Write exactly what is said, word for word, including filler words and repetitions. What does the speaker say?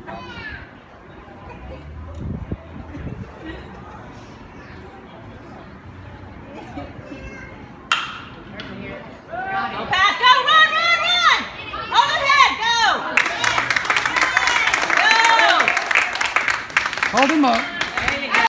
Go pass, go, run, run, run! Overhead, go! Go! Hold him up.